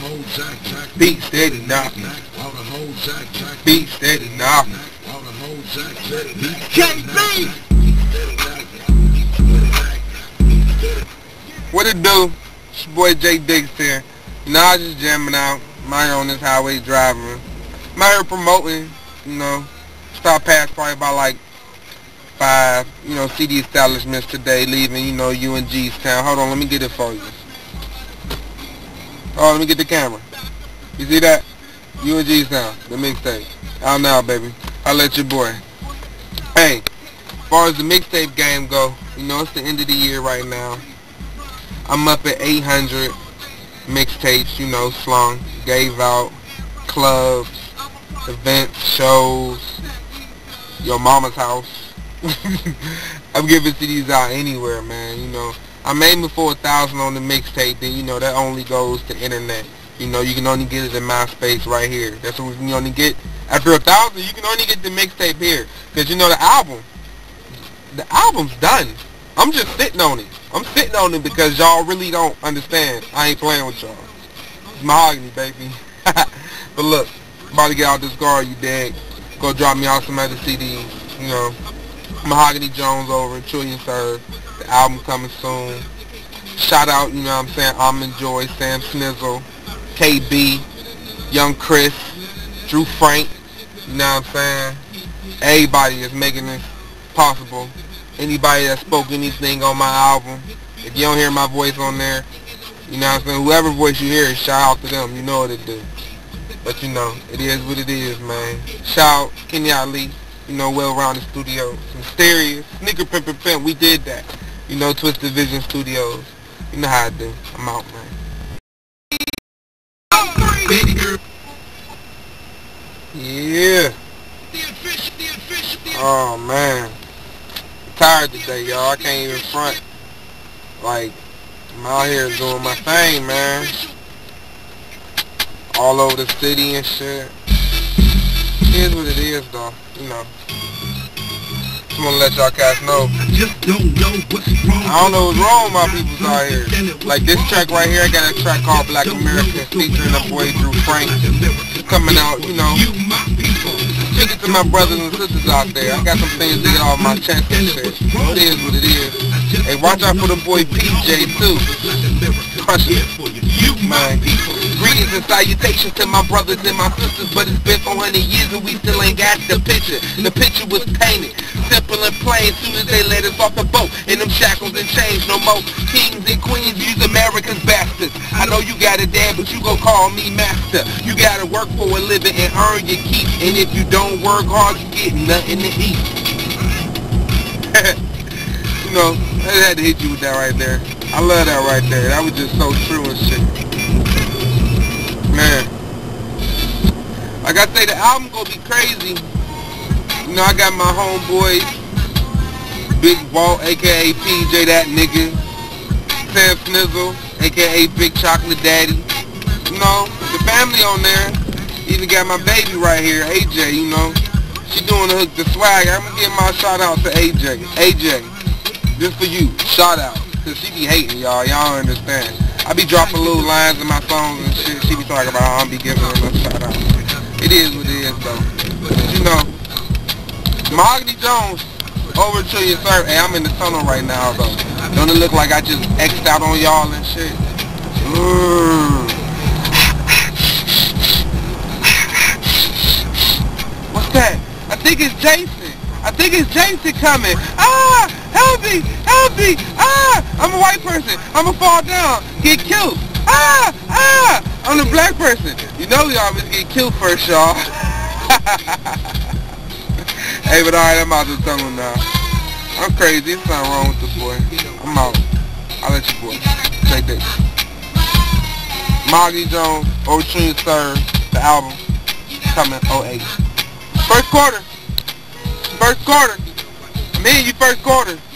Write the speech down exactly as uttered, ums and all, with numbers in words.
Beat steady knocking. Beat steady knocking. K B! What it do? It's your boy J D I X here. You know, I was just jamming out. I'm out here on this highway driving. I'm out here promoting, you know. Stop past probably about like five, you know, C D establishments today, leaving, you know, U N G's town. Hold on, let me get it for you. Oh, let me get the camera. You see that? U N G's town, the mixtape. Out now, baby. I'll let your boy. Hey, as far as the mixtape game go, you know, it's the end of the year right now. I'm up at eight hundred mixtapes, you know, slung, gave out, clubs, events, shows, your mama's house. I'm giving C Ds out anywhere, man, you know. I'm aiming for a thousand on the mixtape, then, you know, that only goes to internet. You know, you can only get it in MySpace right here. That's what we can only get. After a thousand, you can only get the mixtape here. Because, you know, the album, the album's done. I'm just sitting on it. I'm sitting on it because y'all really don't understand. I ain't playing with y'all. It's mahogany, baby. But look, I'm about to get out this guard, you dig? Go drop me off some other C Ds, you know. Mahogany Jones over in Tryin. The album coming soon. Shout out, you know what I'm saying, Almond Joy, Sam Snizzle, K B, Young Chris, Drew Frank, you know what I'm saying? Everybody is making this possible. Anybody that spoke anything on my album, if you don't hear my voice on there, you know what I'm saying, whoever voice you hear, shout out to them, you know what it do. But you know, it is what it is, man. Shout out Kenny Ali, you know, well-rounded studio. Some stereo, sneaker pimp and pimp, we did that. You know, Twisted Vision Studios. You know how I do. I'm out, man. Yeah. Oh, man. I'm tired today, y'all. I can't even front. Like, I'm out here doing my thing, man. All over the city and shit. It is what it is, though. You know. I'm gonna let y'all cats know. I just don't know what's wrong. I don't know what's wrong with my peoples out here. Like this track right here, I got a track called Black American featuring the boy Drew Frank. Coming out, you know. Take it to my brothers and sisters out there. I got some things to get off my chest and shit. It is what it is. Hey, watch out for the boy P J too. Crush it. Man. Greetings and salutations to my brothers and my sisters, but it's been four hundred years and we still ain't got the picture. The picture was painted, simple and plain, soon as they let us off the boat. And them shackles and chains, no more kings and queens, use America's bastards. I know you got it, Dad, but you gon' call me master. You gotta work for a living and earn your keep, and if you don't work hard, you get nothing to eat. You know, I had to hit you with that right there. I love that right there. That was just so true and shit. Man. Like I say, the album gonna be crazy. You know, I got my homeboys, Big Walt, aka P J that nigga, Sam Snizzle, aka Big Chocolate Daddy. You know, the family on there. Even got my baby right here, A J, you know. She doing the hook, the swag. I'm gonna give my shout out to A J. A J, just for you, shout out. Cause she be hating y'all, y'all don't understand. I be dropping little lines in my songs and shit. She be talking about how I be giving her a shout out. It is what it is though. But you know, Mahogany Jones, over to your sir. Hey, I'm in the tunnel right now though. Don't it look like I just X'd out on y'all and shit? Mm. What's that? I think it's Jason. I think it's Jason coming. Ah! Help me! Help me! Ah! I'm a white person. I'm gonna fall down. Get killed. Ah! Ah! I'm a black person. You know we always get killed first, y'all. Hey, but alright, I'm out the tunnel now. I'm crazy. There's something wrong with this boy. I'm out. I'll let you boy. Take this. Mahogany Jones, Old Tryin Serve, the album, coming oh eight. First quarter. First quarter. Me and you first quarter.